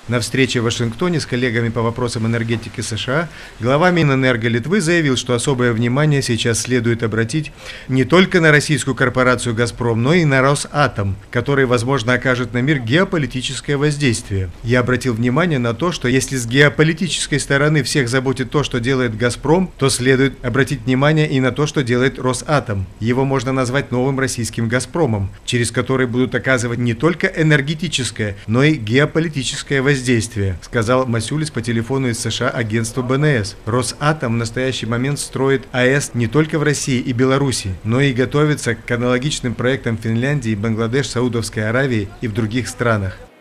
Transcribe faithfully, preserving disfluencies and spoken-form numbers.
На встрече в Вашингтоне с коллегами по вопросам энергетики США глава Минэнерго Литвы заявил, что особое внимание сейчас следует обратить не только на российскую корпорацию «Газпром», но и на «Росатом», который, возможно, окажет на мир геополитическое воздействие. Я обратил внимание на то, что если с геополитической стороны всех заботит то, что делает «Газпром», то следует обратить внимание и на то, что делает «Росатом». Его можно назвать новым российским «Газпромом», через который будут оказывать не только энергетическое, но и геополитическое воздействие. Воздействие, сказал Масюлис по телефону из США агентству бэ эн эс. Росатом в настоящий момент строит АЭС не только в России и Беларуси, но и готовится к аналогичным проектам в Финляндии, Бангладеш, Саудовской Аравии и в других странах.